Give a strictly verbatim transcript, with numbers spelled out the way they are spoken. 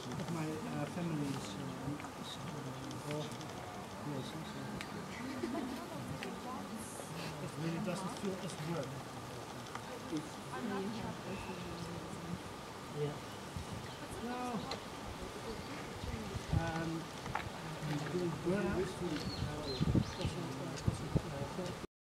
of my uh, family is uh, is, uh, all places. So it really doesn't feel as work. Yeah. No. Um, I'm doing burnout.